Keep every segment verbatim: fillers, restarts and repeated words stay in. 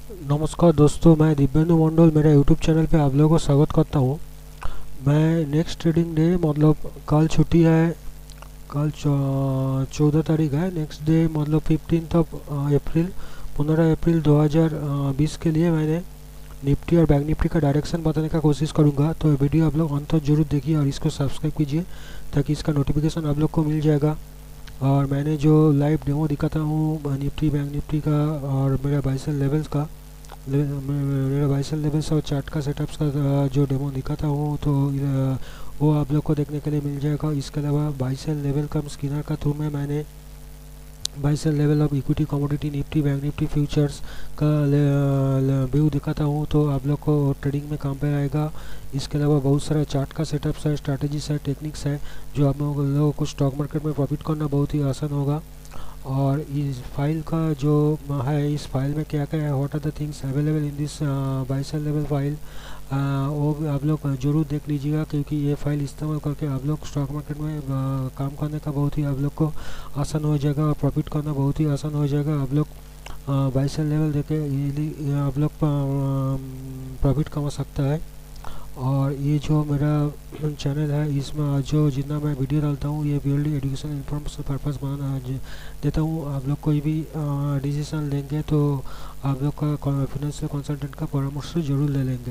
नमस्कार दोस्तों, मैं दिव्येंदु मंडल मेरा यूट्यूब चैनल पे आप लोगों को स्वागत करता हूँ। मैं नेक्स्ट ट्रेडिंग डे मतलब कल छुट्टी है। कल चौदह तारीख है। नेक्स्ट डे मतलब फिफ्टीन ऑफ अप्रैल पंद्रह अप्रैल दो हज़ार बीस के लिए मैंने निफ्टी और बैंक निफ्टी का डायरेक्शन बताने का कोशिश करूँगा। तो वीडियो आप लोग अंत तक जरूर देखिए और इसको सब्सक्राइब कीजिए ताकि इसका नोटिफिकेशन आप लोग को मिल जाएगा। और मैंने जो लाइव डेमो दिखाता हूँ निफ्टी बैंक निफ्टी का और मेरा बाइसेल लेवल्स का ले- मे- मेरा बाइसेल लेवल्स और चार्ट का सेटअप्स का अ, जो डेमो दिखाता हूँ तो अ, वो आप लोग को देखने के लिए मिल जाएगा। इसके अलावा बाइसेल लेवल कम स्किनर का थ्रू में मैंने buy sell level of equity commodity Nifty bank Nifty futures का व्यू दिखाता हूँ तो आप लोग को ट्रेडिंग में काम पे आएगा। इसके अलावा बहुत सारा चार्ट का सेटअप्स है, स्ट्रैटेजीज है, टेक्निक्स है जो आप लोगों को स्टॉक मार्केट में प्रॉफिट करना बहुत ही आसान होगा। और इस फाइल का जो है, इस फाइल में क्या क्या है, what are the things available in this buy sell level file, वो भी आप लोग ज़रूर देख लीजिएगा क्योंकि ये फाइल इस्तेमाल करके आप लोग स्टॉक मार्केट में आ, काम करने का बहुत ही आप लोग को आसान हो जाएगा और प्रॉफिट करना बहुत ही आसान हो जाएगा। आप लोग बाइसेल लेवल देके इजीली आप लोग प्रॉफिट कमा सकता है। और ये जो मेरा चैनल है इसमें आज जो जितना मैं वीडियो डालता हूँ ये प्योरली एजुकेशन इन्फॉर्मेशन पर्पज़ बना देता हूँ। आप लोग कोई भी डिसीजन लेंगे तो आप लोग का फाइनेंशियल कंसल्टेंट का परामर्श जरूर ले लेंगे।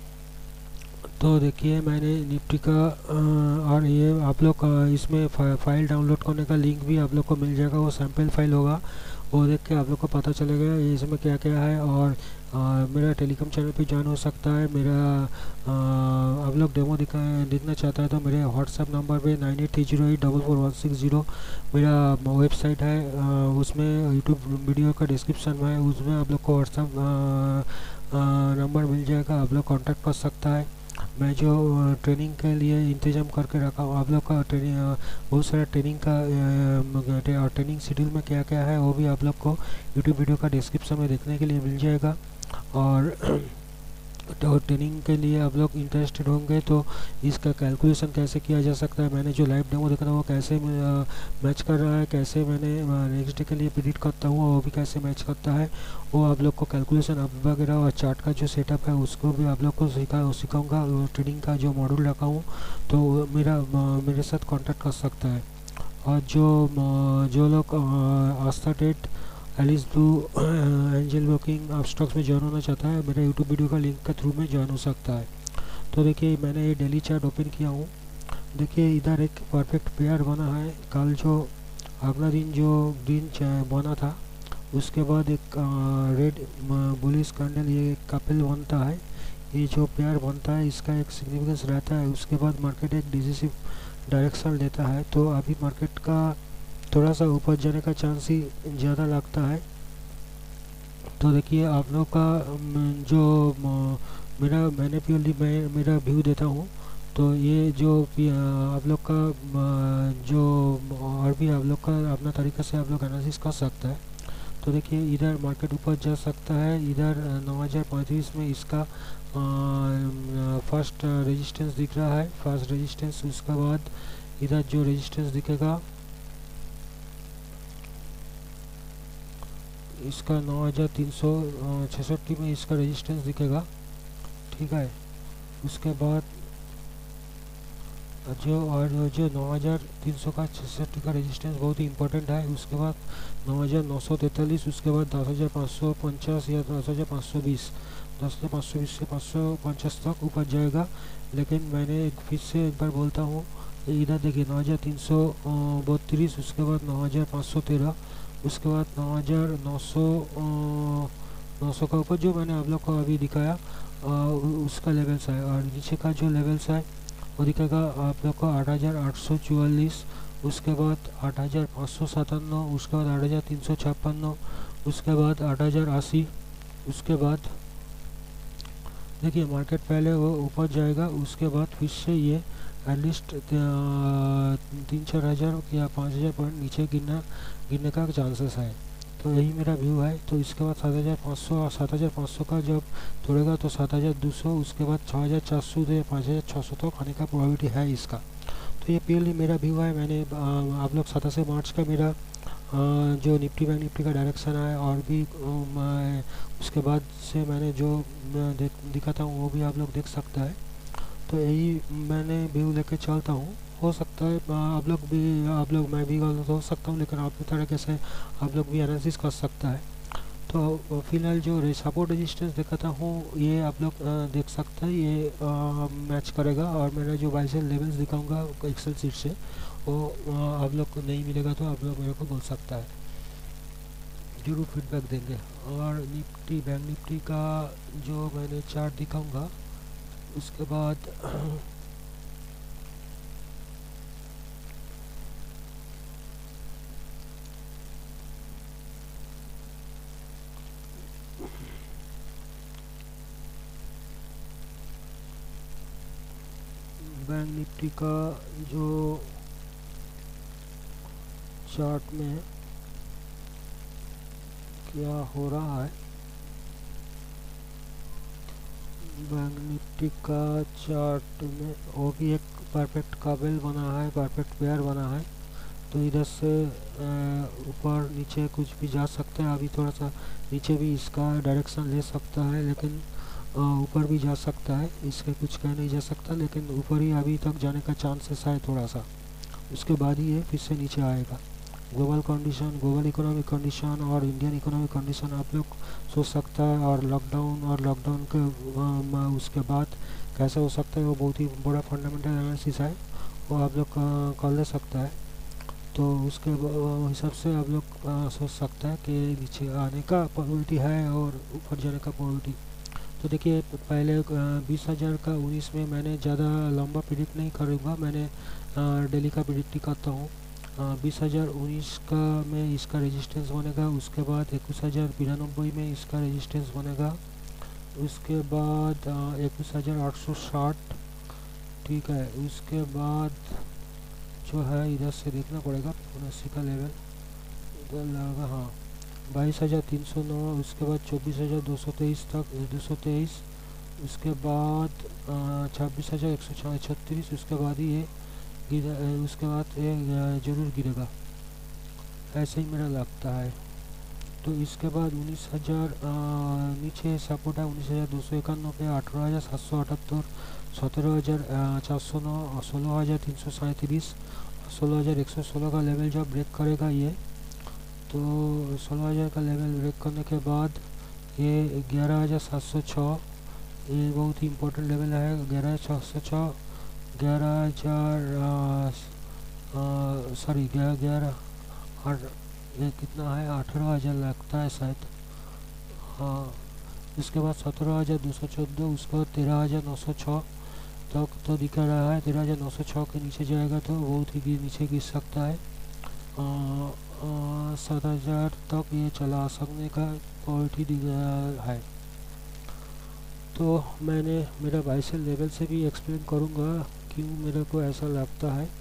तो देखिए मैंने निफ्टी का अ, और ये आप लोग अ, इसमें फा, फाइल डाउनलोड करने का लिंक भी आप लोग को मिल जाएगा। वो सैम्पल फाइल होगा, वो देख के आप लोग को पता चलेगा ये इसमें क्या क्या है। और अ, मेरा टेलीकॉम चैनल पे ज्वाइन हो सकता है। मेरा अ, आप लोग डेमो दिखा देखना चाहता है तो मेरे व्हाट्सएप नंबर पे nine eight three zero eight double four one six zero मेरा वेबसाइट है, अ, उसमें यूट्यूब वीडियो का डिस्क्रिप्शन में है, उसमें आप लोग को व्हाट्सएप नंबर मिल जाएगा, आप लोग कांटेक्ट कर सकता है। मैं जो ट्रेनिंग के लिए इंतज़ाम करके रखा हूँ आप लोग का ट्रेनिंग, बहुत सारा ट्रेनिंग का अ, और ट्रेनिंग शेड्यूल में क्या क्या है वो भी आप लोग को यूट्यूब वीडियो का डिस्क्रिप्शन में देखने के लिए मिल जाएगा। और तो ट्रेनिंग के लिए आप लोग इंटरेस्टेड होंगे तो इसका कैलकुलेशन कैसे किया जा सकता है, मैंने जो लाइव डेमो देखा था वो कैसे मैच कर रहा है, कैसे मैंने नेक्स्ट डे के लिए प्रिडिक्ट करता हूँ वो भी कैसे मैच करता है, वो आप लोग को कैलकुलेशन अब वगैरह और चार्ट का जो सेटअप है उसको भी आप लोग को सिखा सिखाऊंगा। ट्रेडिंग का जो मॉड्यूल रखा हूँ तो वो मेरा अ, मेरे साथ कांटेक्ट कर सकता है। और जो अ, जो लोग अ, आस्था डेट एलिस ब्लू एंजल ब्रोकिंग आप स्टॉक्स में ज्वाइन होना चाहता है मेरा यूट्यूब वीडियो का लिंक के थ्रू में ज्वाइन हो सकता है। तो देखिए मैंने ये डेली चार्ट ओपन किया हूँ। देखिए इधर एक परफेक्ट पेयर बना है। कल जो अगला दिन जो ग्रीन बना था उसके बाद एक रेड बुलिश कैंडल ये कपिल बनता है। ये जो पेयर बनता है इसका एक सिग्निफिकेंस रहता है। उसके बाद मार्केट एक डिसिसिव डायरेक्शन लेता है तो अभी मार्केट का थोड़ा सा ऊपर जाने का चांस ही ज़्यादा लगता है। तो देखिए आप लोग का अम, जो म, मेरा मैंने प्योरली मैं मेरा व्यू देता हूँ तो ये जो भी, अ, आप लोग का अ, जो और भी आप लोग का अपना तरीक़ा से आप लोग एनालिसिस कर सकते हैं। तो देखिए इधर मार्केट ऊपर जा सकता है। इधर नौ हज़ार पैंतीस में इसका फर्स्ट रेजिस्टेंस दिख रहा है, फर्स्ट रेजिस्टेंस। उसके बाद इधर जो रेजिस्टेंस दिखेगा इसका नौ हज़ार तीन सौ छसठ में इसका रेजिस्टेंस दिखेगा, ठीक है। उसके बाद जो और जो नौ हज़ार तीन सौ का छसठ का रेजिस्टेंस बहुत ही इंपॉर्टेंट है। उसके बाद नौ हज़ार नौ सौ तैंतालीस, उसके बाद दस हज़ार पाँच सौ पचास या दस हज़ार पाँच सौ बीस, दस हज़ार पाँच सौ बीस से पाँच सौ पचास तक ऊपर जाएगा। लेकिन मैंने एक फिर से एक बार बोलता हूँ, इधर देखिए नौ हज़ार तीन सौ बत्तीस, उसके बाद नौ हज़ार पाँच सौ तेरह, उसके बाद नौ हज़ार नौ सौ नौ सौ का ऊपर जो मैंने आप लोग को अभी दिखाया आ, उसका लेवल्स है। और नीचे का जो लेवल्स है वो दिखेगा आप लोग को आठ हज़ार आठ सौ चौवालीस, उसके बाद आठ हज़ार पाँच सौ सतानवे, उसके बाद आठ हज़ार तीन सौ छप्पन, उसके बाद आठ हज़ार अस्सी। उसके बाद देखिए मार्केट पहले वो ऊपर जाएगा, उसके बाद फिर से ये एटलीस्ट तीन चार हज़ार या पाँच हज़ार पॉइंट नीचे गिरना गिरने का चांसेस है। तो यही मेरा व्यू है। तो इसके बाद सात हज़ार पाँच सौ और सात हज़ार पाँच सौ का जब तोड़ेगा तो सात हज़ार दो सौ, उसके बाद छः हज़ार चार सौ या पाँच हज़ार छः सौ तक आने का प्रोबेबिलिटी है इसका। तो ये प्योरली मेरा व्यू है। मैंने आ, आप लोग सतासी मार्च का मेरा आ, जो निफ्टी बैंक निफ्टी का डायरेक्शन है और भी उसके बाद से मैंने जो देख दिखाता हूँ वो भी आप लोग देख सकता है। तो यही मैंने व्यू लेके चलता हूँ। हो सकता है आप लोग भी आप लोग मैं भी गलत हो सकता हूँ, लेकिन आपकी तरीके से आप लोग भी एनालिसिस कर सकता है। तो फिलहाल जो सपोर्ट रेजिस्टेंस दिखाता हूँ ये आप लोग देख सकते हैं, ये मैच करेगा। और मैंने जो बाइसेल लेवल्स दिखाऊंगा एक्सेल सीट से वो आ, आप लोग को नहीं मिलेगा तो आप लोग मेरे को बोल सकता है, जरूर फीडबैक देंगे। और निफ्टी बैंक निफ्टी का जो मैंने चार्ट दिखाऊंगा उसके बाद बैंक निफ्टी का जो चार्ट में क्या हो रहा है, बैंक निफ्टी का चार्ट में वो भी एक परफेक्ट काबिल बना है, परफेक्ट पेयर बना है। तो इधर से ऊपर नीचे कुछ भी जा सकता है। अभी थोड़ा सा नीचे भी इसका डायरेक्शन ले सकता है, लेकिन ऊपर भी जा सकता है, इसके कुछ कह नहीं जा सकता। लेकिन ऊपर ही अभी तक जाने का चांसेस है थोड़ा सा, उसके बाद ही ये फिर से नीचे आएगा। Global condition, global economic condition और इंडियन इकोनॉमिक कंडीशन आप लोग सोच सकता है, और लॉकडाउन और लॉकडाउन के उसके बाद कैसे हो सकता है वो बहुत ही बड़ा फंडामेंटल एनालिसिस है, वो आप लोग कर ले सकता है। तो उसके हिसाब से आप लोग सोच सकता है कि नीचे आने का प्रोबेबिलिटी है और ऊपर जाने का प्रोबेबिलिटी। तो देखिए पहले बीस हज़ार का उन्नीस में मैंने ज़्यादा लंबा प्रिडिक्ट नहीं करूँगा, मैंने डेली का प्रिडिक्ट ही करता हूँ। बीस हज़ार उन्नीस का में इसका रेजिस्टेंस बनेगा, उसके बाद इक्कीस हज़ार बिरानबे में इसका रेजिस्टेंस बनेगा, उसके बाद इक्कीस हज़ार आठ सौ साठ, ठीक है। उसके बाद जो है इधर से देखना पड़ेगा उनासी का लेवल इधर लगा, हाँ बाईस हज़ार तीन सौ नौ, उसके बाद चौबीस हज़ार दो सौ तेईस तक दो सौ तेईस, उसके बाद छब्बीस हज़ार एक सौ छत्तीस, उसके बाद ही ये गिर उसके बाद ये ज़रूर गिरेगा, ऐसे ही मेरा लगता है। तो इसके बाद उन्नीस हज़ार नीचे सपोर्ट है उन्नीस हज़ार दो सौ इक्यानवे, अठारह हज़ार सात सौ अठहत्तर, सत्रह हज़ार चार सौ नौ, सोलह हज़ार तीन सौ सैंतीस, सोलह हज़ार एक सौ सोलह का लेवल जब ब्रेक करेगा ये, तो सोलह हज़ार का लेवल ब्रेक करने के बाद ये ग्यारह हज़ार सात सौ छः, ये बहुत ही इम्पोर्टेंट लेवल है। ग्यारह हज़ार छः सौ छः, ग्यारह हज़ार सॉरी ग्यारह ग्यारह आठ, ये कितना है अठारह हज़ार लगता है शायद, हाँ। इसके बाद सत्रह हज़ार दो सौ चौदह, उसके बाद तेरह हज़ार नौ सौ छः तक तो दिखा रहा है। तेरह हज़ार नौ सौ छः के नीचे जाएगा तो बहुत ही नीचे गिर सकता है। सात हज़ार तक ये चला सकने का पॉलिटी है। तो मैंने मेरा बाइसेल लेवल से भी एक्सप्लेन करूँगा क्यों मेरे को ऐसा लगता है।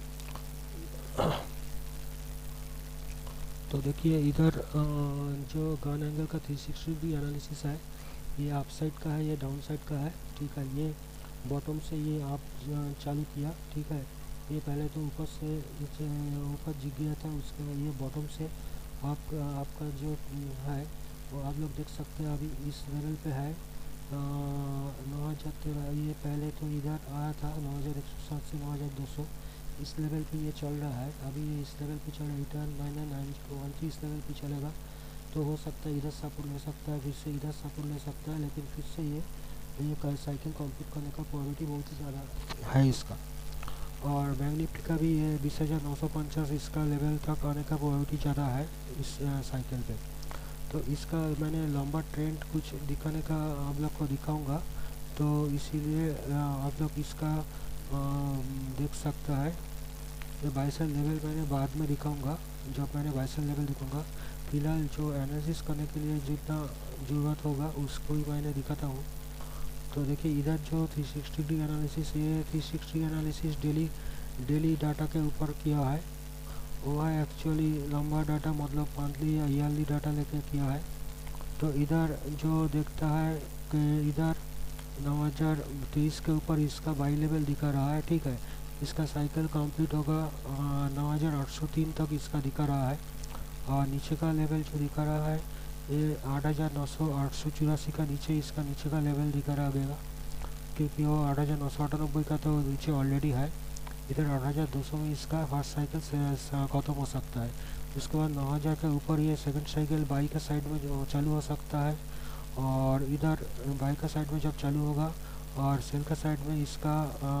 तो देखिए इधर जो गन एंगल का थ्री सिक्सटी डिग्री एनालिसिस है, ये अप साइड का है, ये डाउन साइड का है, ठीक है। ये बॉटम से ये आप चालू किया, ठीक है। ये पहले तो ऊपर से ऊपर जिग गया था, उसके बाद ये बॉटम से आप आपका जो है वो आप लोग देख सकते हैं अभी इस लेवल पे है नौ हज़ार तेरह। ये पहले तो इधर आया था नौ हज़ार एक सौ सात से नौ हज़ार दो सौ, इस लेवल पे ये चल रहा है अभी, ये इस लेवल पे चल रहा है return minus nine zero one three, इस लेवल पे चलेगा। तो हो सकता है इधर सपोर्ट ले सकता है, फिर से इधर सपोर्ट ले सकता है, लेकिन फिर से ये ये साइकिल कंप्लीट करने का प्रोबेबिलिटी बहुत ही ज़्यादा है इसका। और बैंक निफ्टी का भी ये बीस हज़ार नौ सौ पचास इसका लेवल तक आने का प्रोबेबिलिटी ज़्यादा है इस साइकिल पे। तो इसका मैंने लंबा ट्रेंड कुछ दिखाने का आप लोग को दिखाऊंगा, तो इसीलिए आप लोग इसका देख सकता है। ये बाइसेल लेवल मैंने बाद में दिखाऊंगा, जब मैंने बाइसेल लेवल दिखाऊंगा। फिलहाल जो एनालिसिस करने के लिए जितना ज़रूरत होगा उसको ही मैंने दिखाता हूँ। तो देखिए इधर जो थ्री सिक्सटी डिग्री एनालिसिस, ये three sixty analysis daily daily data के ऊपर किया है, वो है एक्चुअली लंबा डाटा मतलब मंथली या ईयरली डाटा लेके किया है। तो इधर जो देखता है कि इधर नौ हज़ार तेईस के ऊपर इसका बाई लेवल दिखा रहा है, ठीक है। इसका साइकिल कंप्लीट होगा नौ हज़ार आठ सौ तीन तक इसका दिखा रहा है, और नीचे का लेवल जो दिखा रहा है ये आठ हज़ार नौ सौ आठ सौ चौरासी का नीचे इसका नीचे का लेवल दिखा रहा रहेगा, क्योंकि वो आठ हज़ार नौ सौ अट्ठानबे का तो नीचे ऑलरेडी है। इधर आठ हज़ार दो सौ में इसका फर्स्ट साइकिल से ख़त्म हो सकता है। उसके बाद नौ हज़ार के ऊपर ये सेकंड साइकिल बाई का साइड में जो चालू हो सकता है, और इधर बाई का साइड में जब चालू होगा और सेल का साइड में इसका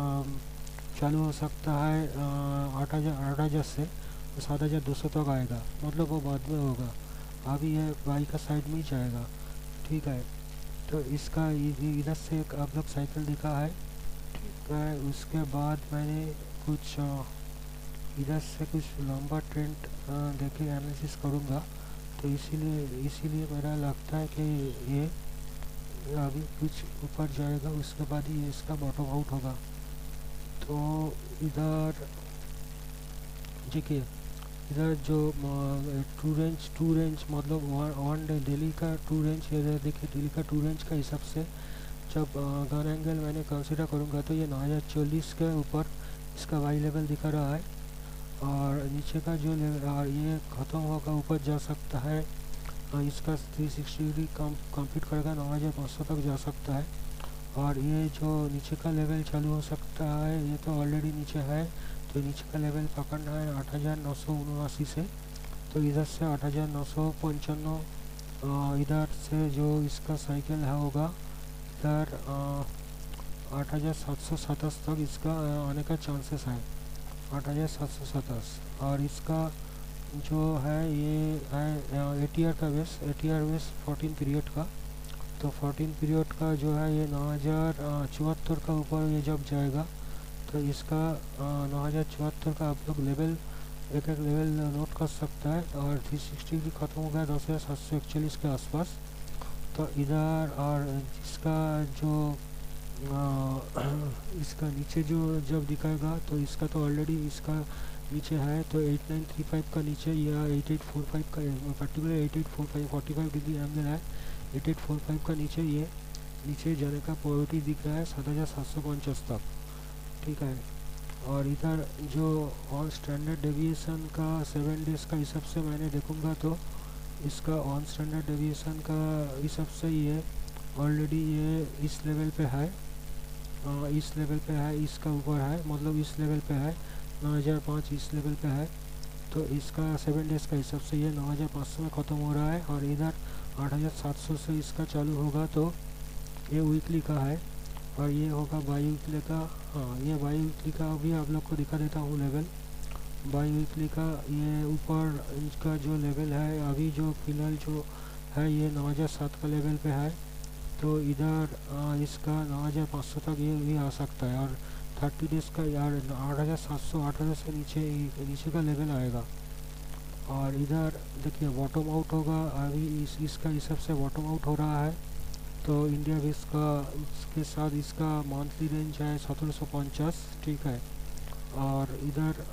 चालू हो सकता है आठ हज़ार आठ हज़ार से सात हज़ार दो सौ तक आएगा, मतलब वो बाद में होगा। अभी ये बाई का साइड में ही जाएगा, ठीक है। तो इसका इधर से एक आप लोग साइकिल दिखा है, ठीक है। उसके बाद मैंने कुछ इधर से कुछ लंबा ट्रेंड देखे एनालिसिस करूँगा, तो इसीलिए इसीलिए मेरा लगता है कि ये अभी कुछ ऊपर जाएगा, उसके बाद ही इसका बॉटम आउट होगा। तो इधर देखिए, इधर जो टू रेंज टू रेंज मतलब वन डे दिल्ली का टू रेंज, इधर देखिए दिल्ली का टू रेंज का हिसाब से जब गन एंगल मैंने कंसिडर करूँगा तो ये नौ हज़ार चालीस के ऊपर इसका वाई लेवल दिखा रहा है, और नीचे का जो लेवल और ये ख़त्म होगा ऊपर जा सकता है, और इसका थ्री सिक्सटी डिग्री कम कंप्लीट करेगा, नौ हज़ार पाँच सौ तक जा सकता है। और ये जो नीचे का लेवल चालू हो सकता है, ये तो ऑलरेडी नीचे है, तो नीचे का लेवल पकड़ना है आठ हज़ार नौ सौ उनासी से, तो इधर से आठ हज़ार नौ सौ पंचानवे, इधर से जो इसका साइकिल है होगा इधर आठ हज़ार सात सौ सतास तक इसका आने का चांसेस है, आठ हज़ार सात सौ सतास। और इसका जो है ये है एटीआर का बेस, एटीआर बेस फोर्टीन पीरियड का, तो फोर्टीन पीरियड का जो है ये नौ हज़ार चौहत्तर का ऊपर ये जब जाएगा तो इसका नौ हज़ार चौहत्तर का आप लोग लेवल एक एक लेवल नोट कर सकता है। और थ्री सिक्सटी भी ख़त्म हो गया दस हज़ार सात सौ इकतालीस के आसपास, तो इधर और इसका जो आ, इसका नीचे जो जब दिखाएगा तो इसका तो ऑलरेडी इसका नीचे है, तो एट नाइन थ्री फाइव का नीचे या एट एट फोर फाइव का particular eight eight four five forty five degree angle है, एट एट फोर फाइव का नीचे ये नीचे जाने का प्रोबेबिलिटी दिख रहा है सात हज़ार सात सौ पचास तक, ठीक है। और इधर जो ऑन स्टैंडर्ड डेविएशन का सेवन डेज़ का हिसाब से मैंने देखूँगा तो इसका ऑन स्टैंडर्ड डेविएशन का हिसाब से ये ऑलरेडी ये इस लेवल पे है, आ, इस लेवल पे है, इसका ऊपर है, मतलब इस लेवल पे है, नौ हज़ार पाँच इस लेवल पे है, तो इसका सेवन डेज़ का हिसाब से ये नौ हज़ार पाँच सौ में ख़त्म हो रहा है। और इधर आठ हज़ार सात सौ से इसका चालू होगा, तो ये वीकली का है, और ये होगा बाई वीकली का। हाँ, ये बाई वीकली का भी आप लोग को दिखा देता हूँ लेवल। बाई वीकली का ये ऊपर इसका जो लेवल है अभी जो फिलहाल जो है ये नौ हज़ार सात का लेवल पे है, तो इधर इसका नौ हज़ार पाँच सौ तक ये भी आ सकता है। और थर्टी डेज़ का यार आठ हज़ार सात सौ आठ हज़ार से नीचे नीचे का लेवल आएगा। और इधर देखिए बॉटम आउट होगा, अभी इस इसका हिसाब से बॉटम आउट हो रहा है, तो इंडिया भी इसका इसके साथ इसका मंथली रेंज है सत्रह सौ पचास, ठीक है। और इधर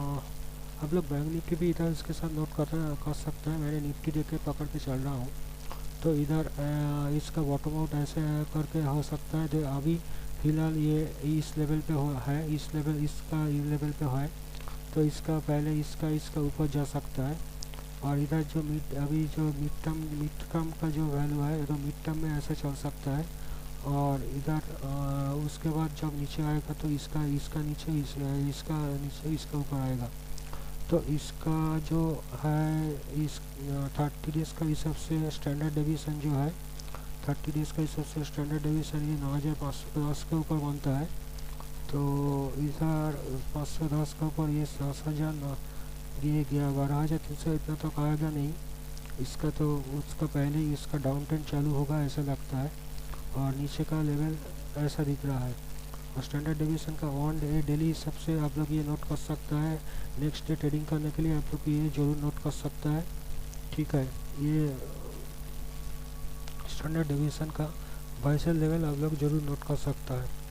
आप लोग बैंक निफ्टी भी इधर इसके साथ नोट कर कर सकते हैं, मैंने निफ्टी देख के पकड़ के चल रहा हूँ, तो इधर आ, इसका बॉटम आउट ऐसे करके हो सकता है। तो अभी फ़िलहाल ये इस लेवल पे हो है, इस लेवल इसका इस लेवल पे है, तो इसका पहले इसका इसका ऊपर जा सकता है। और इधर जो मिड अभी जो मिड टर्म मिड टर्म का जो वैल्यू है तो मिड टर्म में ऐसे चल सकता है। और इधर उसके बाद जब नीचे आएगा तो इसका इसका नीचे इस, इसका नीचे इसका ऊपर आएगा, तो इसका जो है इस थर्टी डेज़ का हिसाब से स्टैंडर्ड डेविएशन जो है थर्टी डेज़ का हिसाब से स्टैंडर्ड डेविएशन ये नौ हज़ार पाँच सौ दस के ऊपर बनता है, तो इधर पाँच सौ दस के ऊपर ये दस हज़ार ये गया, बारह हज़ार तीन सौ इतना तो आएगा नहीं इसका, तो उसका पहले ही इसका डाउन ट्रेंड चालू होगा ऐसा लगता है। और नीचे का लेवल ऐसा दिख रहा है। और स्टैंडर्ड डेविएशन का ऑन डे डेली सबसे आप लोग ये नोट कर सकता है, नेक्स्ट डे ट्रेडिंग करने के लिए आप लोग ये जरूर नोट कर सकता है, ठीक है। ये स्टैंडर्ड डेविएशन का बाइसल लेवल आप लोग जरूर नोट कर सकता है।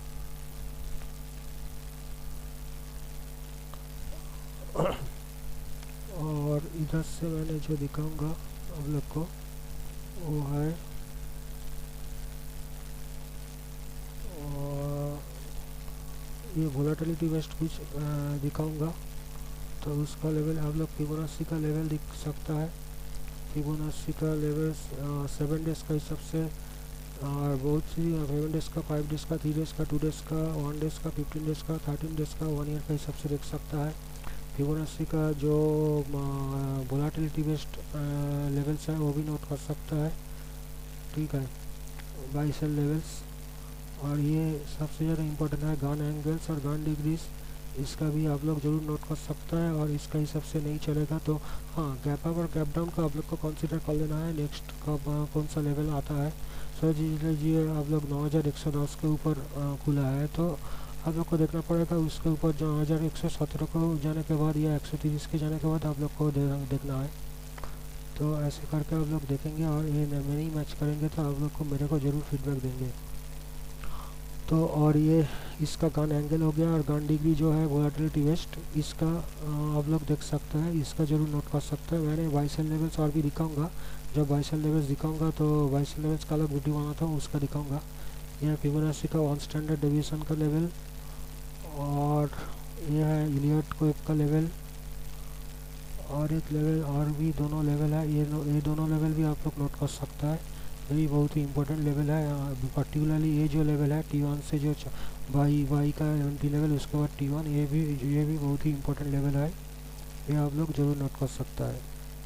और इधर से मैंने जो दिखाऊंगा आप लोग को वो है ये वोलेटिलिटी बेस्ड कुछ दिखाऊंगा, तो उसका लेवल आप लोग फिबोनाची का लेवल दिख सकता है, फिबोनाची का लेवल सेवन डेज का हिसाब से और बहुत सी सेवन डेज़ का, फाइव डेज़ का, थ्री डेज़ का, टू डेज़ का, वन डेज़ का, फिफ्टीन डेज़ का, थर्टीन डेज़ का, वन ईयर का हिसाब से देख सकता है। फिबोनाची का जो वोलाटिलिटी बेस्ड लेवल्स है वो भी नोट कर सकता है, ठीक है, बाई सेल लेवल्स। और ये सबसे ज़्यादा इम्पोर्टेंट है गन एंगल्स और गन डिग्रीज, इसका भी आप लोग ज़रूर नोट कर सकता है। और इसका हिसाब से नहीं चलेगा तो हाँ, गैप अप और गैप डाउन का आप लोग को कंसिडर कर लेना है, नेक्स्ट कब कौन सा लेवल आता है। सर जी लीजिए आप लोग नौ हज़ार एक सौ दस के ऊपर खुला है तो आप लोग को देखना पड़ेगा, उसके ऊपर नौ हज़ार एक सौ सत्रह को जाने के बाद या एक सौ तीस के जाने के बाद आप लोग को दे, देखना है। तो ऐसे करके आप लोग देखेंगे और ये नहीं मैच करेंगे तो आप लोग को मेरे को ज़रूर फीडबैक देंगे। तो और ये इसका गन एंगल हो गया और गन डिग्री जो है वोलाटिलिटी वेस्ट, इसका आप लोग देख सकते हैं, इसका ज़रूर नोट कर सकते हैं। मैंने बाइसेल लेवल्स और भी दिखाऊंगा, जब बाइसेल लेवल्स दिखाऊंगा तो बाइसेल लेवल्स का अलग वीडियो बनाता हूँ, उसका दिखाऊंगा। यह फिबोनाची का वन स्टैंडर्ड डेविएशन का लेवल और यह है इलियट कोएफ का लेवल और एक लेवल और भी दोनों लेवल है, ये ये दोनों लेवल भी आप लोग नोट कर सकता है। ये भी बहुत ही इंपॉर्टेंट लेवल है, पर्टिकुलरली ये जो लेवल है टी वन से जो वाई वाई का टी लेवल, उसके बाद टी वन, ये भी ये भी बहुत ही इंपॉर्टेंट लेवल है, ये आप लोग ज़रूर नोट कर सकता है।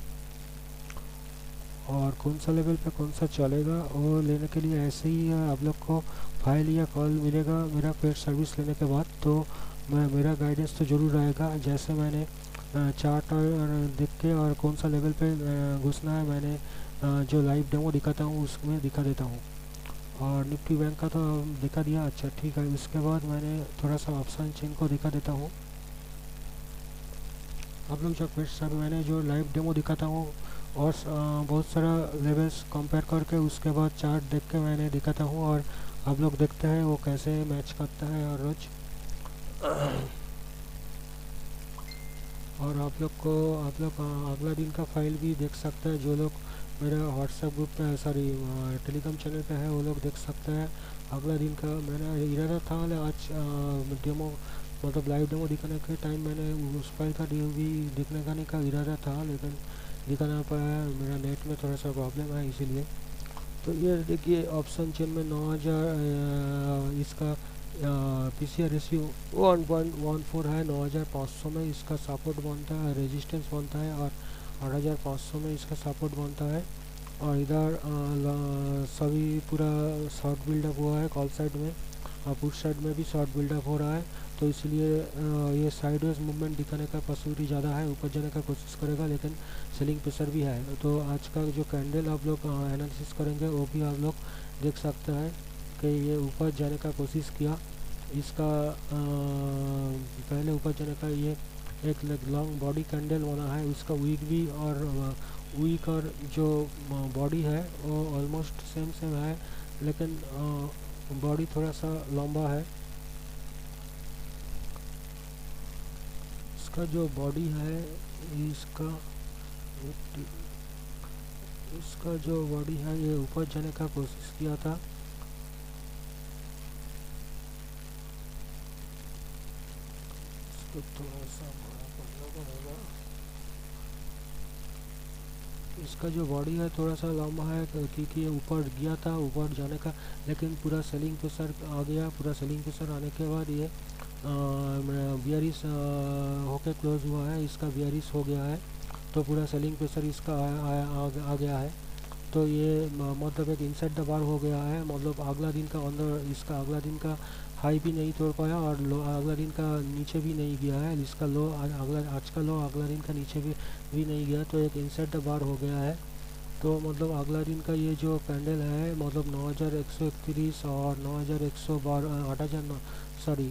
और कौन सा लेवल पे कौन सा चलेगा वो लेने के लिए ऐसे ही आप लोग को फाइल या कॉल मिलेगा मेरा पेड सर्विस लेने के बाद, तो मैं मेरा गाइडेंस तो ज़रूर रहेगा। जैसे मैंने चार्ट और देख के और कौन सा लेवल पे घुसना है मैंने जो लाइव डेमो दिखाता हूँ उसमें दिखा देता हूँ। और निफ्टी बैंक का तो दिखा दिया, अच्छा ठीक है। उसके बाद मैंने थोड़ा सा ऑप्शन चेन को दिखा देता हूँ। आप लोग जो पेड सर्विस मैंने जो लाइव डेमो दिखाता हूँ और बहुत सारा लेवल्स कंपेयर करके उसके बाद चार्ट देख के मैंने दिखाता हूँ और आप लोग देखते हैं वो कैसे मैच करता है और रोज। और आप लोग को आप लोग अगला दिन का फाइल भी देख सकते हैं, जो लोग मेरा व्हाट्सएप ग्रुप पे सॉरी टेलीग्राम चैनल पे है वो लोग देख सकते हैं अगला दिन का। मेरा इरादा था आज डेमो मतलब लाइव डेमो दिखाने के टाइम मैंने उस फाइल का डी भी दिखने का नहीं का इरादा था, लेकिन दिखा ना पाया, मेरा नेट में थोड़ा सा प्रॉब्लम है इसीलिए। तो ये देखिए ऑप्शन चेन में नौ हज़ार इसका P C R ratio one point one four है, नौ हज़ार पाँच सौ में इसका सपोर्ट बनता है, रेजिस्टेंस बनता है और आठ हज़ार पाँच सौ में इसका सपोर्ट बनता है। और इधर सभी पूरा शॉर्ट बिल्डअप हुआ है कॉल साइड में और पुट साइड में भी शॉर्ट बिल्डअप हो रहा है, तो इसलिए ये साइडवेज मूवमेंट दिखाने का पॉसिबिलिटी ज़्यादा है, ऊपर जाने का कोशिश करेगा, लेकिन सेलिंग प्रेशर भी है। तो आज का जो कैंडल आप लोग एनालिसिस करेंगे वो भी आप लोग देख सकते हैं कि ये ऊपर जाने का कोशिश किया, इसका आ, पहले ऊपर जाने का ये एक लॉन्ग बॉडी कैंडल बना है, उसका वीक भी और वीक और जो बॉडी है वो ऑलमोस्ट सेम सेम है, लेकिन बॉडी थोड़ा सा लंबा है। इसका जो बॉडी है इसका इसका जो बॉडी है ये ऊपर जाने का कोशिश किया था, इसको थोड़ा सा बड़ा करना पड़ेगा। इसका जो बॉडी है थोड़ा सा लंबा है क्योंकि ये ऊपर गया था ऊपर जाने का, लेकिन पूरा सेलिंग प्रेशर आ गया। पूरा सेलिंग प्रेशर आने के बाद ये बियरिश होके क्लोज हुआ है, इसका बियरिश हो गया है, तो पूरा सेलिंग प्रेशर इसका आ, आ, आ, आ गया है। तो ये मतलब एक इनसाइड द बार हो गया है, मतलब अगला दिन का अंदर इसका अगला दिन का हाई भी नहीं तोड़ पाया और लो अगला दिन का नीचे भी नहीं गया है, इसका लो अगला आज का लो अगला दिन का नीचे भी भी नहीं गया, तो एक इनसाइड द बार हो गया है। तो मतलब अगला दिन का ये जो कैंडल है मतलब नौ हज़ार एक सौ इकतीस और नौ हज़ार एक सौ बारह आठ हज़ार सॉरी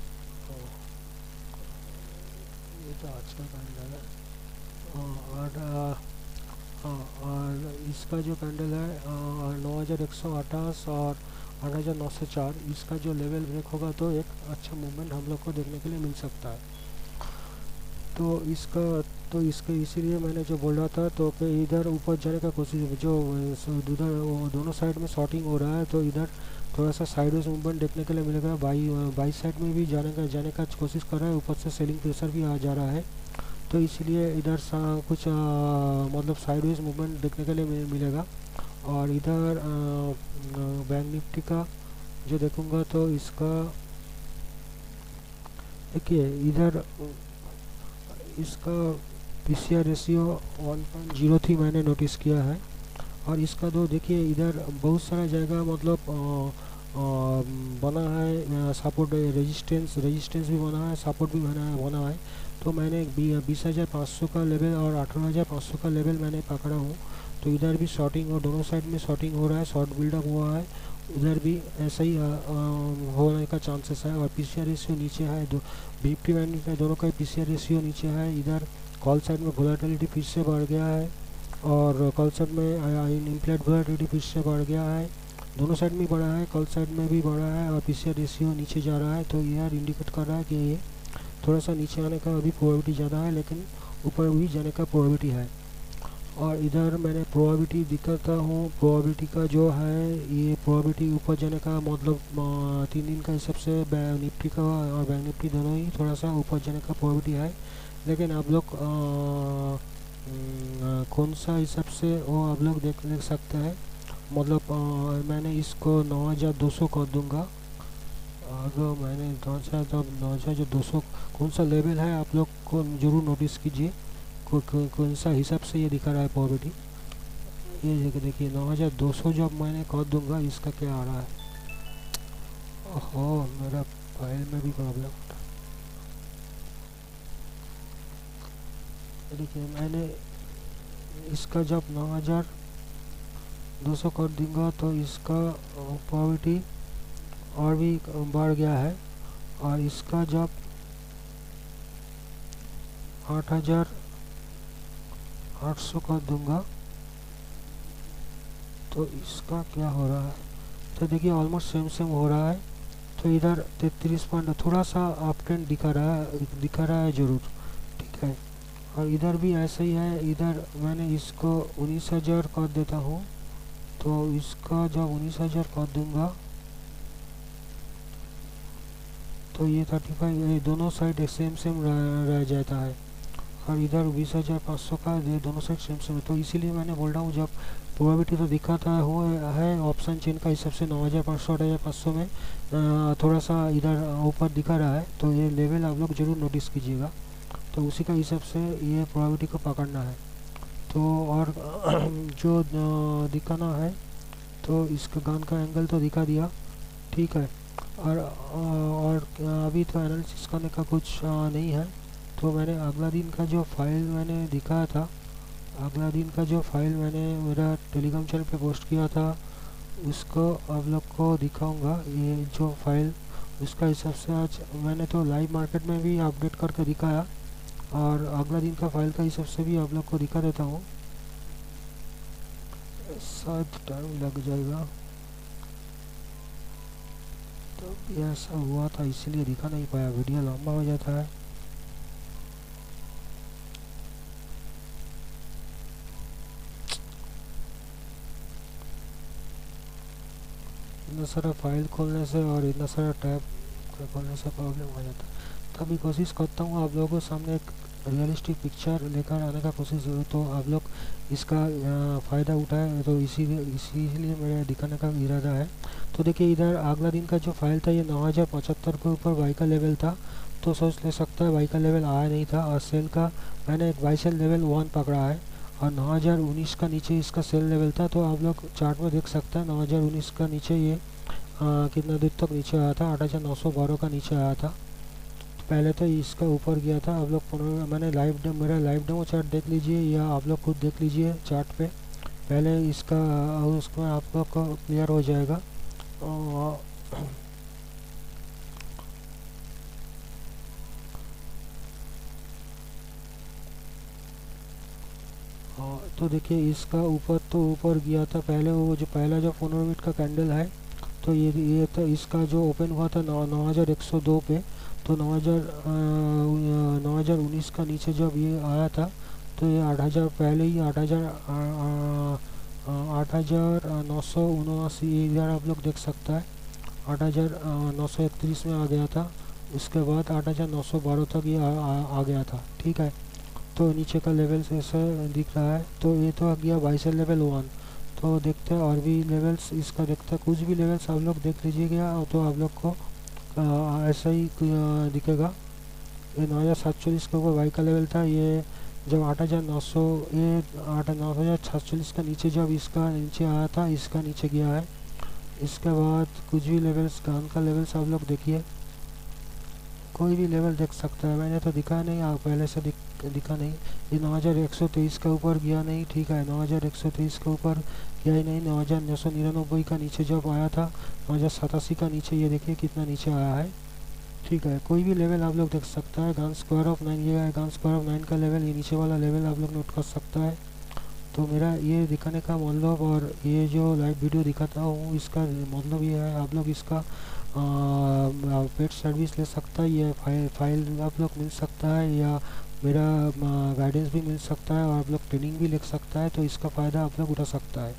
ये तो आज का कैंडल है और हाँ, और इसका जो कैंडल है नौ हज़ार एक सौ अट्ठाईस और आठ हज़ार नौ सौ चार, इसका जो लेवल ब्रेक होगा तो एक अच्छा मूवमेंट हम लोग को देखने के लिए मिल सकता है। तो इसका तो इसके इसीलिए मैंने जो बोल रहा था तो कि इधर ऊपर जाने का कोशिश जो उधर दोनों साइड में शॉर्टिंग हो रहा है, तो इधर थोड़ा सा साइडवेज मूवमेंट देखने के लिए मिलेगा। बाई बाई साइड में भी जाने का जाने का कोशिश कर रहा है, ऊपर से सेलिंग प्रेशर भी आ जा रहा है, तो इसलिए इधर सा कुछ आ, मतलब साइडवेज मूवमेंट देखने के लिए मि- मिलेगा। और इधर बैंक निफ्टी का जो देखूंगा तो इसका देखिए इधर इसका P C R ratio one point zero three मैंने नोटिस किया है। और इसका तो देखिए इधर बहुत सारा जगह मतलब अ, अ, बना है सपोर्ट, रेजिस्टेंस रेजिस्टेंस भी बना है, सपोर्ट भी बना है बना है तो मैंने बीस हज़ार पाँच सौ का लेवल और अठारह हज़ार पाँच सौ का लेवल मैंने पकड़ा हूँ। तो इधर भी शॉर्टिंग और दोनों साइड में शॉर्टिंग हो रहा है, शॉर्ट बिल्डअप हुआ है। उधर भी ऐसा ही अ, अ, होने का चांसेस है। और पी सी आर रेशियो नीचे है, दो निफ्टी बैंक निफ्टी दोनों का पी सी आर रेशियो नीचे है। इधर कॉल साइड में वोलेटिलिटी फिर से बढ़ गया है और कॉल साइड में इम्प्लाइड वोलेटिलिटी फिर से बढ़ गया है। दोनों साइड में बढ़ा है, कॉल साइड में भी बढ़ा है और पी सी आर रेशियो नीचे जा रहा है। तो यह इंडिकेट कर रहा है कि ये थोड़ा सा नीचे आने का अभी प्रोबेबिलिटी ज़्यादा है, लेकिन ऊपर भी जाने का प्रोबेबिलिटी है। और इधर मैंने प्रोबेबिलिटी दिखाता हूँ, प्रोबेबिलिटी का जो है ये प्रोबेबिलिटी ऊपर जाने का मतलब अ, तीन दिन का हिसाब से बैंक निफ्टी का और बैंक निफ्टी दोनों ही थोड़ा सा ऊपर जाने का प्रोबेबिलिटी है। लेकिन आप लोग अ, अम, कौन सा हिसाब से वो आप लोग देख देख सकते हैं। मतलब अ, मैंने इसको नौ हज़ार दो सौ कर दूंगा। अगर मैंने नौ हज़ार जब नौ हज़ार जो दो सौ कौन सा लेवल है आप लोग को ज़रूर नोटिस कीजिए। को, को, कौन सा हिसाब से ये दिखा रहा है प्रोबेबिलिटी। ये देखिए देखिए नौ हज़ार दो सौ जब मैंने कर दूंगा इसका क्या आ रहा है। ओहो, मेरा फाइल में भी प्रॉब्लम हो रहा है। देखिए मैंने इसका जब नौ हज़ार दो सौ कर दूंगा तो इसका प्रोबेबिलिटी और भी बढ़ गया है। और इसका जब आठ हज़ार आठ सौ कर दूंगा तो इसका क्या हो रहा है। तो देखिए ऑलमोस्ट सेम सेम हो रहा है। तो इधर तैंतीस पॉइंट थोड़ा सा अप ट्रेंड दिखा रहा है दिखा रहा है ज़रूर, ठीक है। और इधर भी ऐसा ही है। इधर मैंने इसको उन्नीस हज़ार कर देता हूँ। तो इसका जब उन्नीस हज़ार कर दूंगा तो ये थर्टी फाइव ये दोनों साइड सेम सेम रह, रह जाता है। और इधर बीस हज़ार पाँच सौ का ये दोनों साइड सेम सेम है। तो इसीलिए मैंने बोल रहा हूँ जब प्रोबेबिलिटी तो दिखाता है हो है ऑप्शन चेन का हिसाब से नौ हज़ार पाँच सौ आठ हज़ार पाँच सौ में आ, थोड़ा सा इधर ऊपर दिखा रहा है। तो ये लेवल आप लोग ज़रूर नोटिस कीजिएगा। तो उसी का हिसाब से ये प्रोबेबिलिटी को पकड़ना है। तो और जो आ, दिखाना है तो इसका गन का एंगल तो दिखा दिया, ठीक है। और और अभी तो एनालिसिस करने का कुछ आ, नहीं है। तो मैंने अगला दिन का जो फाइल मैंने दिखाया था, अगला दिन का जो फाइल मैंने मेरा टेलीग्राम चैनल पे पोस्ट किया था उसको आप लोग को दिखाऊंगा। ये जो फाइल उसका हिसाब से आज मैंने तो लाइव मार्केट में भी अपडेट करके दिखाया और अगला दिन का फाइल का हिसाब से भी आप लोग को दिखा देता हूँ। शायद टाइम लग जाएगा। तो ये ऐसा हुआ था इसलिए दिखा नहीं पाया, वीडियो लंबा हो जाता है। इतना सारा फाइल खोलने से और इतना सारा टैब खोलने से प्रॉब्लम हो जाता है। तभी कोशिश करता हूँ आप लोगों के सामने एक रियलिस्टिक पिक्चर लेकर आने का कोशिश हो तो आप लोग इसका फ़ायदा उठाए। तो इसी इसीलिए मेरे दिखाने का इरादा है। तो देखिए इधर अगला दिन का जो फाइल था ये नौ हज़ार पचहत्तर के ऊपर बाई का लेवल था। तो सोच ले सकता है बाई का लेवल आया नहीं था। और सेल का मैंने एक बाई सेल लेवल वन पकड़ा है और नौ हज़ार उन्नीस का नीचे इसका सेल लेवल था। तो आप लोग चार्ट में देख सकते हैं नौ हज़ार उन्नीस का नीचे ये आ, कितना दूर तक नीचे आया था, आठ हज़ार नौ सौ बारह का नीचे आया था। पहले तो इसका ऊपर गया था। आप लोग मैंने लाइव डेमो मेरा लाइव डेमो चार्ट देख लीजिए या आप लोग खुद देख लीजिए चार्ट पे पहले इसका, उसमें आप लोग को क्लियर हो जाएगा। और तो देखिए इसका ऊपर तो ऊपर गया था पहले, वो जो पहला जो पंद्रह मिनट का कैंडल है तो ये ये तो इसका जो ओपन हुआ था नौ नौ हज़ार एक सौ दो पे। तो नौ हज़ार नौ हज़ार उन्नीस का नीचे जब ये आया था तो ये आठ हज़ार पहले ही आठ हज़ार आठ हज़ार नौ सौ उन्यासी इधर आप लोग देख सकता है आठ हज़ार नौ सौ इकतीस में आ गया था। उसके बाद आठ हज़ार नौ सौ बारह तक ये आ, आ, आ गया था, ठीक है। तो नीचे का लेवल ऐसा दिख रहा है। तो ये तो आ गया बाइसेल लेवल वन। तो देखते हैं और भी लेवल्स इसका, देखते हैं कुछ भी लेवल्स आप लोग देख लीजिएगा तो आप लोग को आ, ऐसा ही आ, दिखेगा। ये नौ हज़ार सात चालीस के ऊपर वाई का लेवल था। ये जब आठ हज़ार नौ सौ ये आठ नौ हज़ार छत्तीस का नीचे जब इसका नीचे आया था, इसका नीचे गया है। इसके बाद कुछ भी लेवल्स गन का लेवल्स आप लोग देखिए, कोई भी लेवल देख सकता है। मैंने तो दिखा नहीं, आप पहले से दिख, दिखा नहीं। ये नौ हज़ार एक सौ तेईस के ऊपर गया नहीं, ठीक है, नौ हज़ार एक सौ तेईस के ऊपर गया ही नहीं। नौ हज़ार नौ सौ निन्यानवे का नीचे जब आया था, नौ हज़ार सतासी का नीचे, ये देखिए कितना नीचे आया है, ठीक है। कोई भी लेवल आप लोग देख सकता है। गन स्क्वायर ऑफ नाइन, ये है गन स्क्वायर ऑफ नाइन का लेवल, ये नीचे वाला लेवल आप लोग नोट कर सकता है। तो मेरा ये दिखाने का मतलब और ये जो लाइव वीडियो दिखाता हूँ इसका मतलब ये है, आप लोग इसका पेड सर्विस ले सकता है, ये फाइल फाइल आप लोग मिल सकता है, या मेरा गाइडेंस भी मिल सकता है, और आप लोग ट्रेनिंग भी ले सकता है। तो इसका फ़ायदा आप लोग उठा सकता है।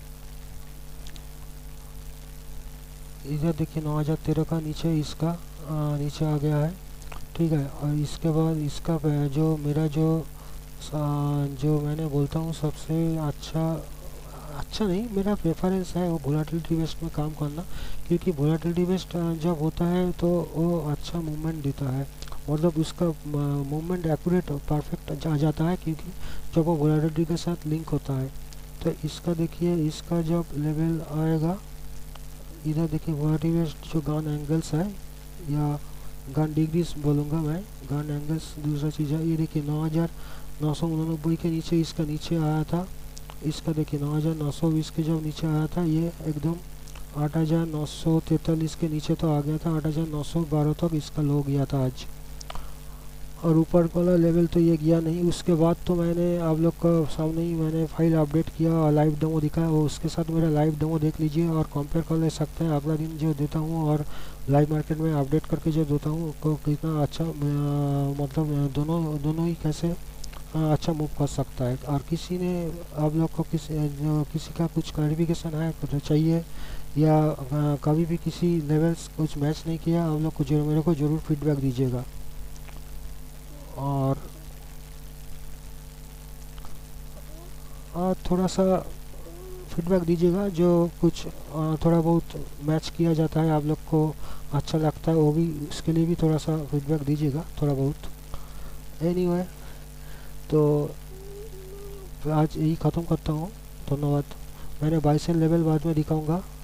इधर देखिए नौ हज़ार तेरह का नीचे इसका आ, नीचे आ गया है, ठीक है। और इसके बाद इसका जो मेरा जो जो मैंने बोलता हूँ सबसे अच्छा अच्छा नहीं, मेरा प्रेफरेंस है वो वोलेटिलिटी बेस्ड में काम करना, क्योंकि वोलेटिलिटी बेस्ड जब होता है तो वो अच्छा मूवमेंट देता है, मतलब उसका मूवमेंट एक्यूरेट परफेक्ट आ जाता है, क्योंकि जब वो वोलेटिलिटी के साथ लिंक होता है। तो इसका देखिए, इसका जब लेवल आएगा, इधर देखिए वोलेटिलिटी बेस्ड जो गन एंगल्स है, या गन डिग्रीज बोलूँगा मैं, गन एंगल्स दूसरा चीज़ है। ये देखिए नौ हज़ार नौ सौ उन्यानबे के नीचे इसका नीचे आया था, इसका देखिए नौ हज़ार नौ सौ बीस के जब नीचे आया था, ये एकदम आठ हज़ार नौ सौ तैंतालीस के नीचे तो आ गया था, आठ हज़ार नौ सौ बारह तक इसका लो गया था आज। और ऊपर वाला लेवल तो ये गया नहीं। उसके बाद तो मैंने आप लोग का सामने ही मैंने फाइल अपडेट किया और लाइव डेमो दिखाया, वो उसके साथ मेरा लाइव डेमो देख लीजिए और कंपेयर कर ले सकते हैं। अगला दिन जो देता हूँ और लाइव मार्केट में अपडेट करके जो देता हूँ को कितना अच्छा, मतलब दोनों दोनों ही कैसे अच्छा मूव कर सकता है। और किसी ने आप लोग को किसी जो किसी का कुछ क्लैरिफिकेशन है तो चाहिए, या कभी भी किसी लेवल्स कुछ मैच नहीं किया, आप लोग को जो मेरे को ज़रूर फीडबैक दीजिएगा। और आ, थोड़ा सा फीडबैक दीजिएगा, जो कुछ आ, थोड़ा बहुत मैच किया जाता है आप लोग को अच्छा लगता है, वो भी उसके लिए भी थोड़ा सा फीडबैक दीजिएगा, थोड़ा बहुत। एनीवे, तो आज यही ख़त्म करता हूँ, धन्यवाद। मैंने बाईसेल लेवल बाद में दिखाऊंगा।